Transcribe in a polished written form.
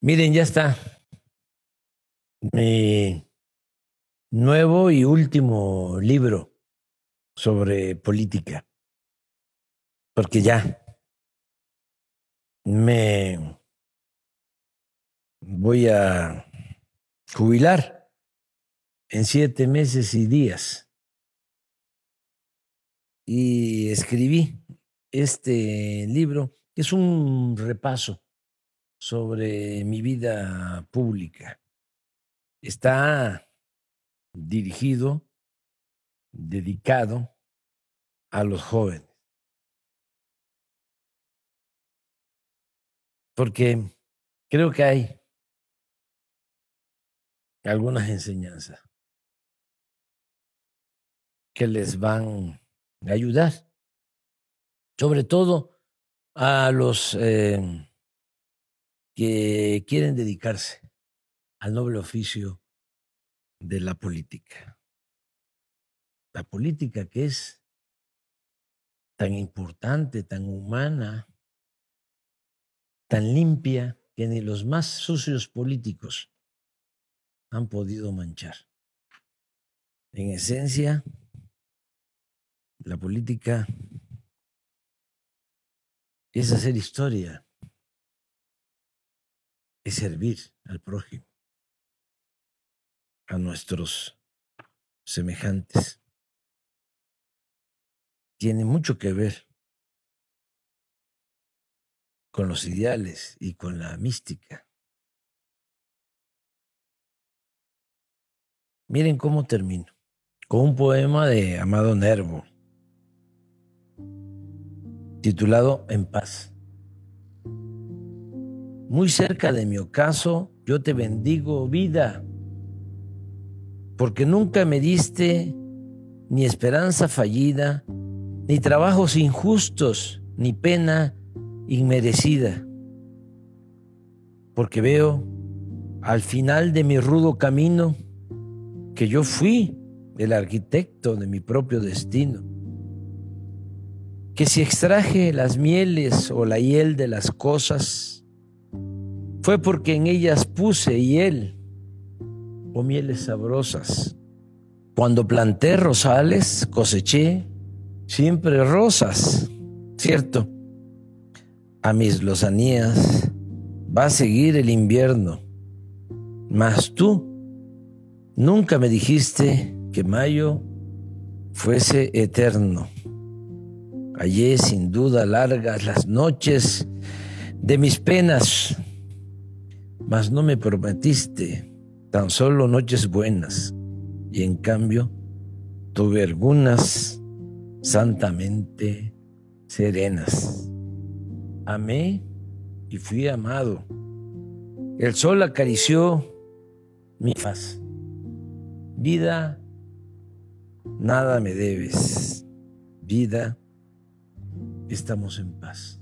Miren, ya está mi nuevo y último libro sobre política, porque ya me voy a jubilar en 7 meses y días. Y escribí este libro, que es un repaso sobre mi vida pública. Está dirigido, dedicado a los jóvenes, porque creo que hay algunas enseñanzas que les van a ayudar, sobre todo a los que quieren dedicarse al noble oficio de la política. La política que es tan importante, tan humana, tan limpia, que ni los más sucios políticos han podido manchar. En esencia, la política es hacer historia, es servir al prójimo, a nuestros semejantes. Tiene mucho que ver con los ideales y con la mística. Miren cómo termino, con un poema de Amado Nervo, titulado En paz. Muy cerca de mi ocaso, yo te bendigo, vida, porque nunca me diste ni esperanza fallida, ni trabajos injustos, ni pena inmerecida, porque veo al final de mi rudo camino que yo fui el arquitecto de mi propio destino, que si extraje las mieles o la hiel de las cosas, fue porque en ellas puse hiel o mieles sabrosas. Cuando planté rosales, coseché siempre rosas, ¿cierto? A mis lozanías va a seguir el invierno, mas tú nunca me dijiste que mayo fuese eterno. Hallé sin duda largas las noches de mis penas, mas no me prometiste tan solo noches buenas, y en cambio tuve algunas santamente serenas. Amé y fui amado. El sol acarició mi faz. Vida, nada me debes. Vida, estamos en paz.